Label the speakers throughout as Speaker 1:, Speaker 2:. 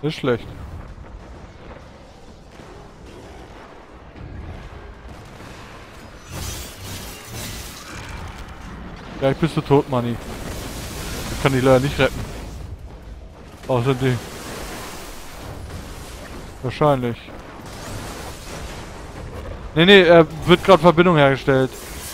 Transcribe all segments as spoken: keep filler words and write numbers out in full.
Speaker 1: Ist schlecht. Ja, ich bist du tot, Manni. Ich kann dich leider nicht retten. Außerdem. Wahrscheinlich. Nee, nee, er wird gerade Verbindung hergestellt.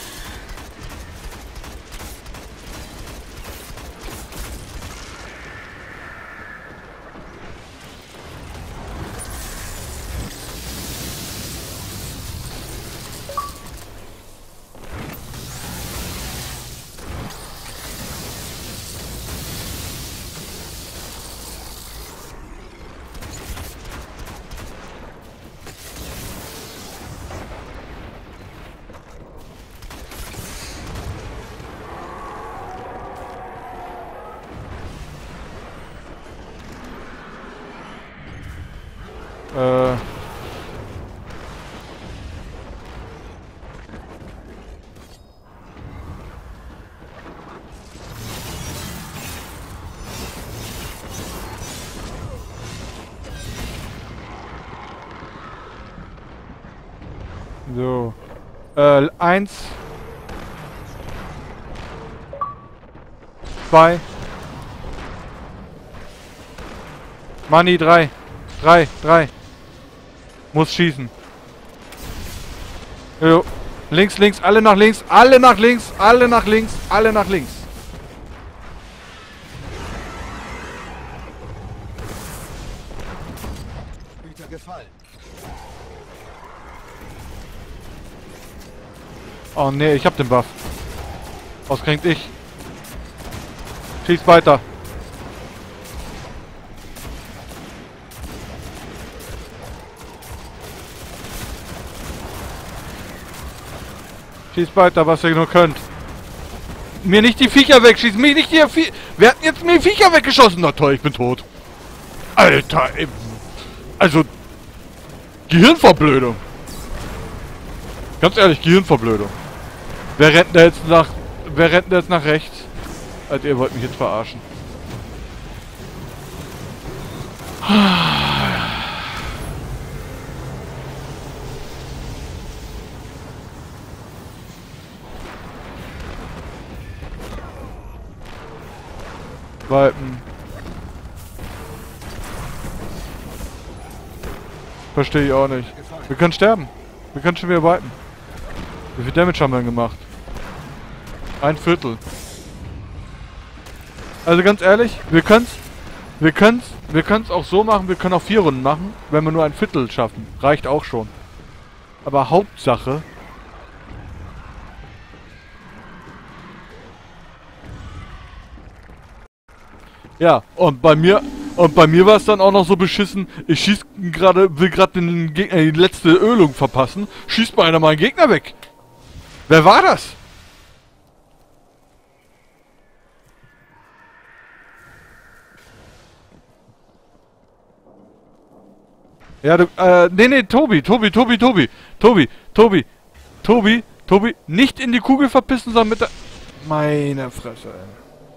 Speaker 1: Äh. So. Äh, eins. Zwei. Money, drei. Drei, drei. Muss schießen. Jo. Links, links, alle nach links, alle nach links, alle nach links, alle nach links.
Speaker 2: Hüter gefallen.
Speaker 1: Oh nee, ich hab den Buff. Ausgerechnet ich. Schieß weiter. Schießt weiter, was ihr nur könnt. Mir nicht die Viecher weg, schieß mich nicht die Viecher. Wer hat jetzt mir die Viecher weggeschossen? Na toll, ich bin tot. Alter, ey. Also. Gehirnverblödung. Ganz ehrlich, Gehirnverblödung. Wer rennt da jetzt nach. Wer rennt da jetzt nach rechts? Also ihr wollt mich jetzt verarschen. Wipen. Verstehe ich auch nicht. Wir können sterben. Wir können schon wieder wipen. Wie viel Damage haben wir denn gemacht? Ein Viertel. Also ganz ehrlich, wir können's, wir können's, wir können's auch so machen, wir können auch vier Runden machen, wenn wir nur ein Viertel schaffen. Reicht auch schon. Aber Hauptsache... Ja, und bei mir und bei mir war es dann auch noch so beschissen, ich schieß gerade, will gerade den Gegner die letzte Ölung verpassen, schießt mal einer meinen Gegner weg. Wer war das? Ja, du, äh, nee, nee, Tobi, Tobi, Tobi, Tobi, Tobi, Tobi, Tobi, Tobi, nicht in die Kugel verpissen, sondern mit der... Meine Fresse, ey.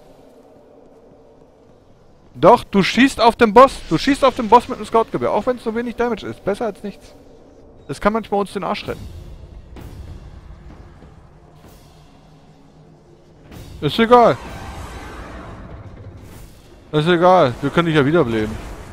Speaker 1: Doch, du schießt auf den Boss. Du schießt auf den Boss mit einem Scoutgewehr. Auch wenn es so wenig Damage ist. Besser als nichts. Das kann manchmal uns den Arsch retten. Ist egal. Ist egal. Wir können dich ja wiederbeleben.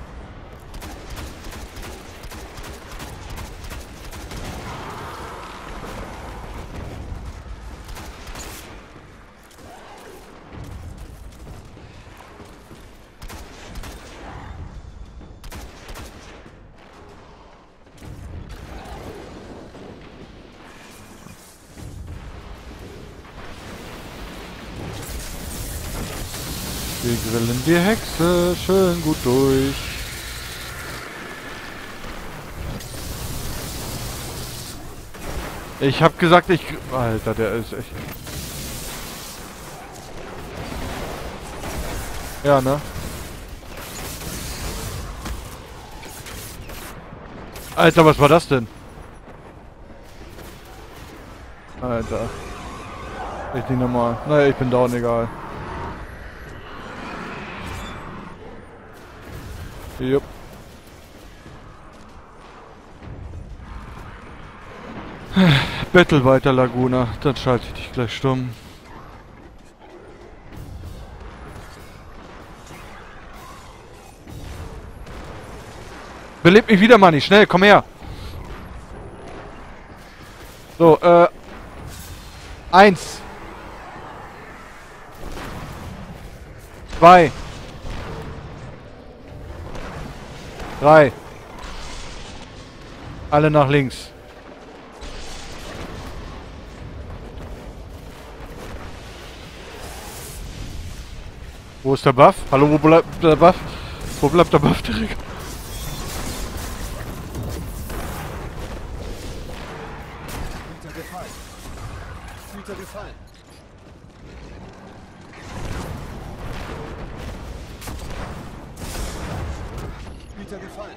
Speaker 1: Wir grillen die Hexe schön gut durch. Ich hab gesagt, ich... Alter, der ist echt... Ja, ne? Alter, was war das denn? Alter. Echt nicht normal. Naja, ich bin down, egal. Jupp. Battle weiter, Laguna. Dann schalte ich dich gleich stumm. Belebt mich wieder, Manni. Schnell, komm her. So, äh... Eins. Zwei. Drei. Alle nach links. Wo ist der Buff? Hallo, wo bleibt der Buff? Wo bleibt der Buff, Dirk?
Speaker 2: Güter gefallen. Güter gefallen. Güter gefallen.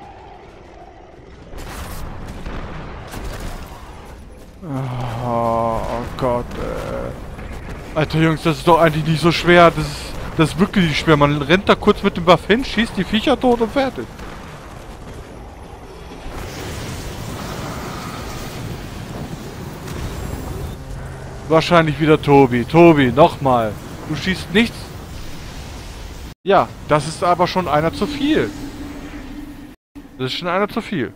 Speaker 1: Oh, oh Gott, äh. Alter Jungs, das ist doch eigentlich nicht so schwer. Das ist, das ist wirklich nicht schwer. Man rennt da kurz mit dem Buff hin, schießt die Viecher tot und fertig. Wahrscheinlich wieder Tobi. Tobi, nochmal. Du schießt nichts. Ja, das ist aber schon einer zu viel. Das ist schon einer zu viel.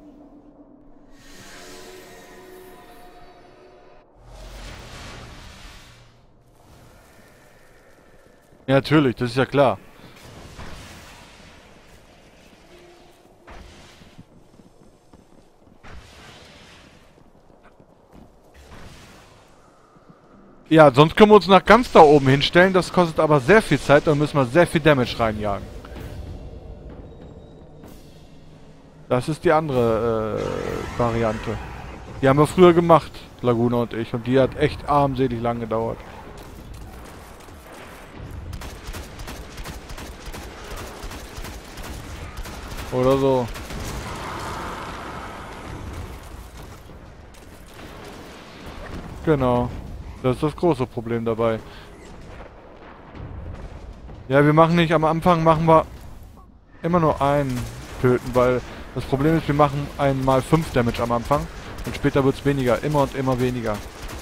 Speaker 1: Ja, natürlich, das ist ja klar. Ja, sonst können wir uns nach ganz da oben hinstellen. Das kostet aber sehr viel Zeit. Da müssen wir sehr viel Damage reinjagen. Das ist die andere äh, Variante. Die haben wir früher gemacht, Laguna und ich. Und die hat echt armselig lang gedauert. Oder so. Genau. Das ist das große Problem dabei. Ja, wir machen nicht, am Anfang machen wir immer nur einen töten, weil das Problem ist, wir machen einmal fünf Damage am Anfang und später wird es weniger, immer und immer weniger.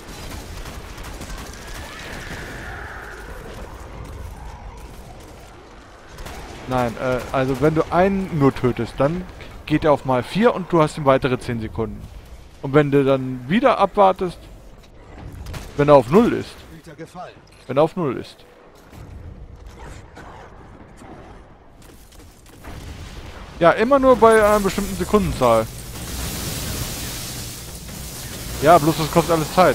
Speaker 1: Nein, äh, also wenn du einen nur tötest, dann geht er auf mal vier und du hast ihm weitere zehn Sekunden. Und wenn du dann wieder abwartest, wenn er auf null ist. Wenn er auf null ist. Ja, immer nur bei einer bestimmten Sekundenzahl. Ja, bloß das kostet alles Zeit.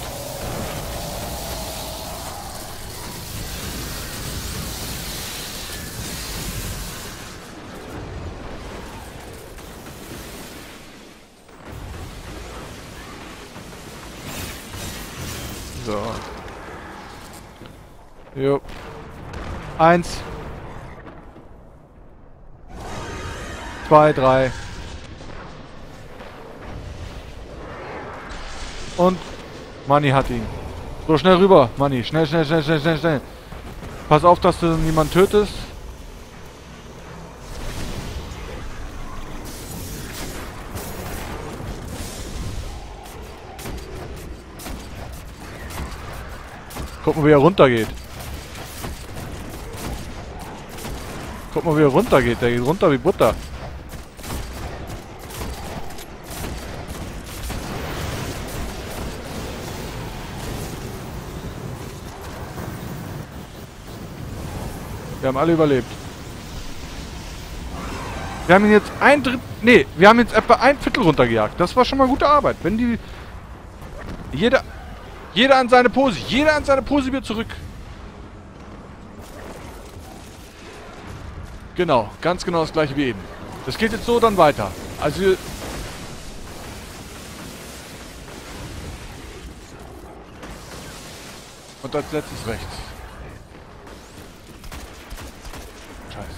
Speaker 1: So. Jo. Eins. Zwei, drei. Und Manni hat ihn. So, schnell rüber, Manni. Schnell, schnell, schnell, schnell, schnell, schnell. Pass auf, dass du niemanden tötest. Guck mal, wie er runtergeht. Guck mal, wie er runtergeht. Der geht runter wie Butter. Wir haben alle überlebt. Wir haben ihn jetzt ein Drittel... Nee, wir haben jetzt etwa ein Viertel runtergejagt. Das war schon mal gute Arbeit. Wenn die... Jeder... Jeder an seine Pose. Jeder an seine Pose wieder zurück. Genau. Ganz genau das gleiche wie eben. Das geht jetzt so dann weiter. Also... Und als letztes rechts. Scheiße.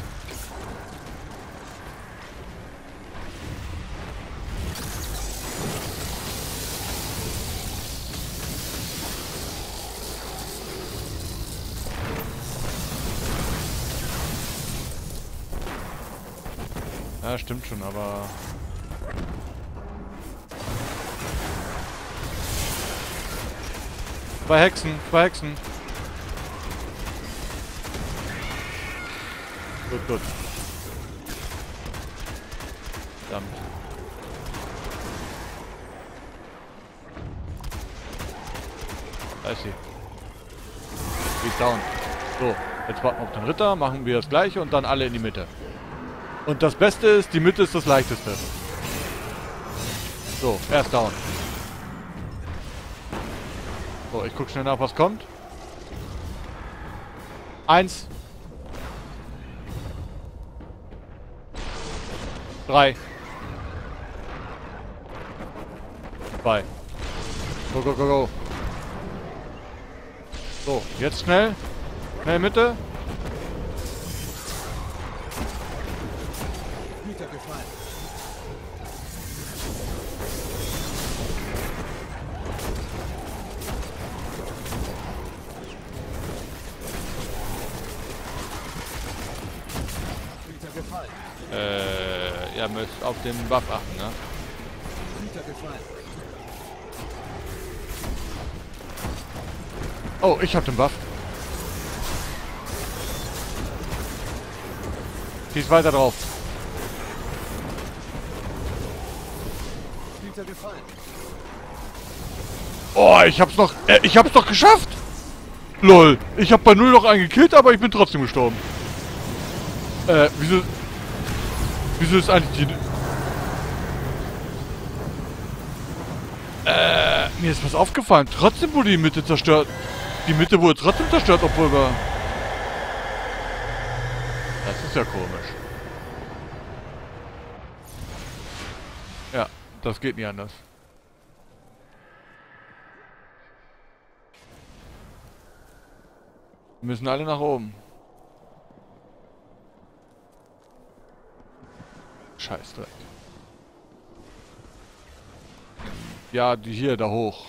Speaker 1: Ja, stimmt schon, aber... Zwei Hexen, zwei Hexen. Gut, gut. Verdammt. Da ist sie. Die ist down. So, jetzt warten wir auf den Ritter, machen wir das gleiche und dann alle in die Mitte. Und das Beste ist, die Mitte ist das leichteste. So, er ist down. So, ich guck schnell nach, was kommt. Eins. Drei. Zwei. Go, go, go, go. So, jetzt schnell. Schnell Mitte.
Speaker 2: Güter gefallen. Güter gefallen.
Speaker 1: Äh, ja, müsst auf den Buff achten, ne?
Speaker 2: Güter gefallen.
Speaker 1: Oh, ich hab den Buff. Schieß weiter drauf.
Speaker 2: Güter gefallen.
Speaker 1: Oh, ich hab's noch. Äh, ich hab's doch geschafft! Lol. Ich hab bei null noch einen gekillt, aber ich bin trotzdem gestorben. Äh, wieso. Wieso ist eigentlich die. Äh, mir ist was aufgefallen. Trotzdem wurde die Mitte zerstört. Die Mitte wurde trotzdem zerstört, obwohl wir. Das ist ja komisch. Ja, das geht nicht anders. Wir müssen alle nach oben. Scheißdreck. Ja, die hier, da hoch.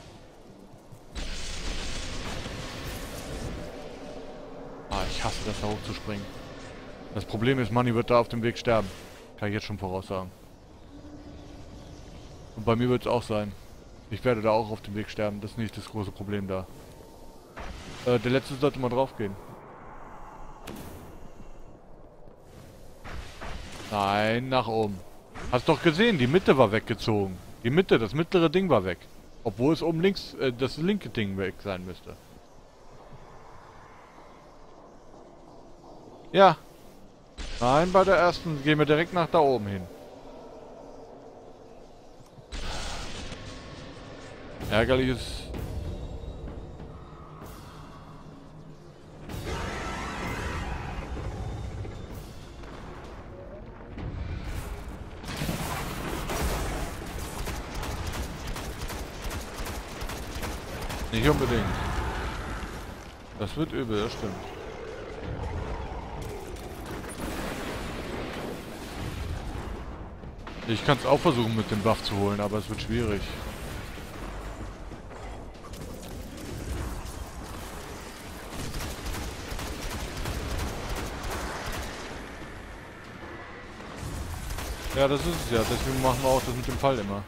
Speaker 1: Ah, ich hasse das, da hoch zu springen. Das Problem ist, Manni wird da auf dem Weg sterben. Kann ich jetzt schon voraussagen. Und bei mir wird es auch sein. Ich werde da auch auf dem Weg sterben. Das ist nicht das große Problem da. Äh, der letzte sollte mal drauf gehen. Nein, nach oben. Hast doch gesehen, die Mitte war weggezogen. Die Mitte, das mittlere Ding war weg. Obwohl es oben links, äh, das linke Ding weg sein müsste. Ja. Nein, bei der ersten gehen wir direkt nach da oben hin. Ärgerlich ist... Nicht unbedingt. Das wird übel, das stimmt. Ich kann es auch versuchen mit dem Buff zu holen, aber es wird schwierig. Ja, das ist es ja. Deswegen machen wir auch das mit dem Fall immer.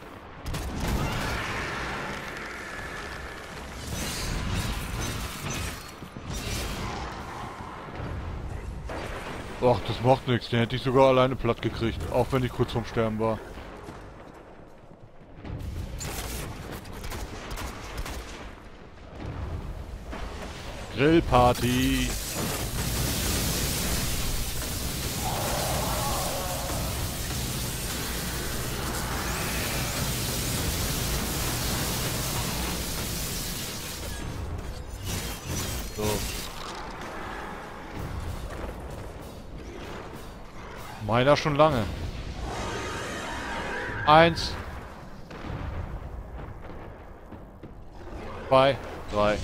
Speaker 1: Ach, das macht nichts. Den hätte ich sogar alleine platt gekriegt. Auch wenn ich kurz vorm Sterben war. Grillparty. So. Meiner schon lange. Eins. Zwei. Drei.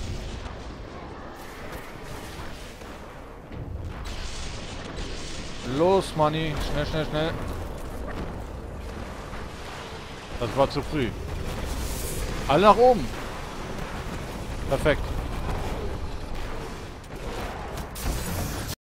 Speaker 1: Los, Manni. Schnell, schnell, schnell. Das war zu früh. Alle nach oben. Perfekt.